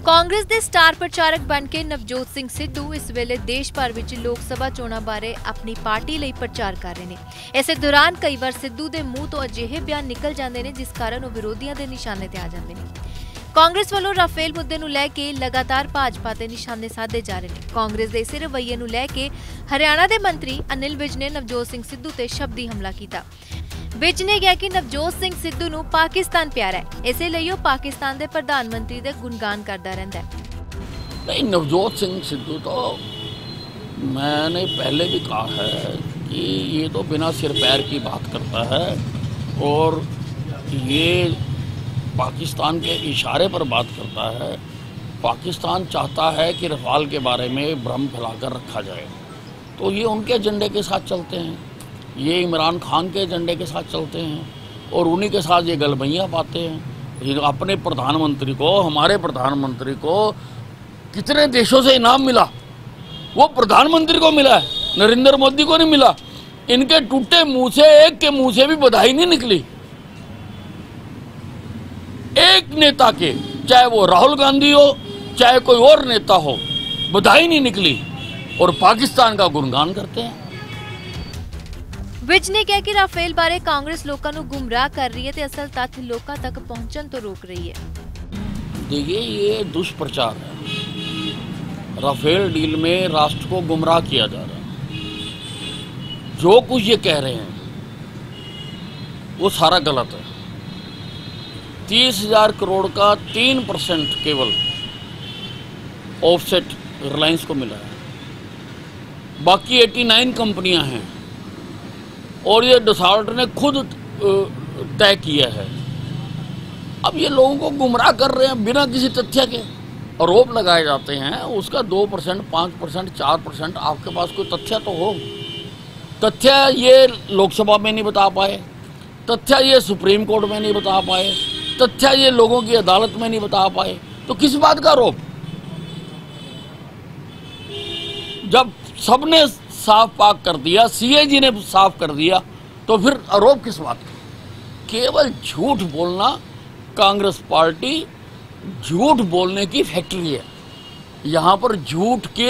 कांग्रेस के स्टार प्रचारक बन के नवजोत सिंह सिद्धू इस वेले देश भर विच लोक सभा चोणां बारे अपनी पार्टी लई प्रचार कर रहे हैं। इस दौरान कई बार सिद्धू के मूँह तो अजिहे बयान निकल जाते हैं जिस कारण वह विरोधियों के निशाने ते आ जाते हैं। कांग्रेस वालों राफेल मुद्दे नूं लैके लगातार भाजपा ते निशाने साधे जा रहे हैं। कांग्रेस के इस रवैये नूं लैके हरियाणा के मंत्री अनिल विज ने नवजोत सिंह सिद्धू ते शब्दी हमला किया। विज ने कहा कि नवजोत सिंह सिद्धू नूं पाकिस्तान प्यारा है, इसलिए वह पाकिस्तान के प्रधानमंत्री के गुणगान करता रहता है। नहीं, नवजोत सिंह सिद्धू तो मैंने पहले भी कहा है कि ये तो बिना सिर पैर की बात करता है और ये पाकिस्तान के इशारे पर बात करता है। पाकिस्तान चाहता है कि रफाल के बारे में भ्रम फैलाकर रखा जाए, तो ये उनके एजेंडे के साथ चलते हैं, ये इमरान खान के एजेंडे के साथ चलते हैं और उन्हीं के साथ ये गलबैयाँ पाते हैं। ये अपने प्रधानमंत्री को, हमारे प्रधानमंत्री को कितने देशों से इनाम मिला, वो प्रधानमंत्री को मिला है, नरेंद्र मोदी को नहीं मिला। इनके टूटे मुंह से, एक के मुंह से भी बधाई नहीं निकली। एक नेता के, चाहे वो राहुल गांधी हो चाहे कोई और नेता हो, बधाई नहीं निकली और पाकिस्तान का गुणगान करते हैं। विज ने कहा कि राफेल बारे कांग्रेस लोगों को गुमराह कर रही है तो असल तथ्य लोगों तक पहुंचने तो रोक रही है। देखिए, ये दुष्प्रचार है। राफेल डील में राष्ट्र को गुमराह किया जा रहा है। जो कुछ ये कह रहे हैं वो सारा गलत है। 30,000 करोड़ का 3% केवल ऑफसेट रिलायंस को मिला है, बाकी 89 कंपनियां हैं और ये डसाल्ट ने खुद तय किया है। अब ये लोगों को गुमराह कर रहे हैं बिना किसी तथ्य के, आरोप लगाए जाते हैं। उसका 2%, 5%, 4% आपके पास कोई तथ्य तो हो। तथ्य ये लोकसभा में नहीं बता पाए, तथ्य ये सुप्रीम कोर्ट में नहीं बता पाए, तथ्य ये लोगों की अदालत में नहीं बता पाए, तो किस बात का आरोप? जब सबने साफ पाक कर दिया, सीएजी ने साफ कर दिया, तो फिर आरोप किस बात का? केवल झूठ बोलना। कांग्रेस पार्टी झूठ बोलने की फैक्ट्री है। यहाँ पर झूठ के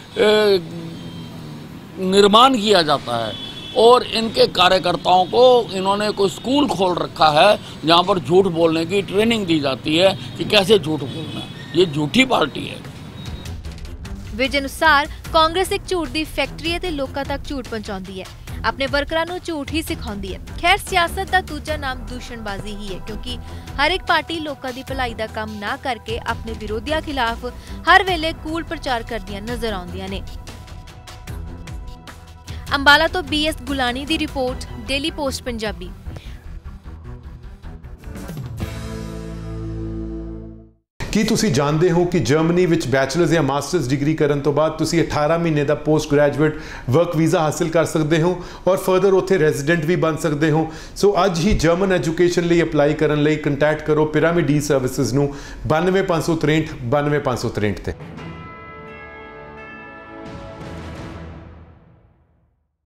निर्माण किया जाता है और इनके कार्यकर्ताओं को इन्होंने कोई स्कूल खोल रखा है जहाँ पर झूठ बोलने की ट्रेनिंग दी जाती है कि कैसे झूठ बोलना है। ये झूठी पार्टी है। विज अनुसार कांग्रेस एक झूठ की फैक्ट्री है ते लोकां तक झूठ पहुंचाती है, अपने वर्करां नूं झूठ ही सिखाती है। खैर, सियासत का दूजा नाम दूषणबाजी ही है, क्योंकि हर एक पार्टी लोकां दी भलाई दा काम ना करके अपने विरोधियों खिलाफ हर वेले कूल प्रचार करदियां नजर आउंदियां ने। अंबाला तो BS गुलानी दी रिपोर्ट, डेली पोस्ट पंजाबी। ਕੀ ਤੁਸੀਂ ਜਾਣਦੇ ਹੋ ਕਿ ਜਰਮਨੀ ਵਿੱਚ ਬੈਚਲਰਸ ਜਾਂ ਮਾਸਟਰਸ ਡਿਗਰੀ ਕਰਨ ਤੋਂ ਬਾਅਦ ਤੁਸੀਂ 18 ਮਹੀਨੇ ਦਾ ਪੋਸਟ ਗ੍ਰੈਜੂਏਟ ਵਰਕ ਵੀਜ਼ਾ ਹਾਸਲ ਕਰ ਸਕਦੇ ਹੋ ਔਰ ਫਰਦਰ ਉੱਥੇ ਰੈਜ਼ੀਡੈਂਟ ਵੀ ਬਣ ਸਕਦੇ ਹੋ। ਸੋ ਅੱਜ ਹੀ ਜਰਮਨ ਐਜੂਕੇਸ਼ਨ ਲਈ ਅਪਲਾਈ ਕਰਨ ਲਈ ਕੰਟੈਕਟ ਕਰੋ ਪਿਰਾਮਿਡ ਈ ਸਰਵਿਸਿਜ਼ ਨੂੰ 92563 92563 ਤੇ।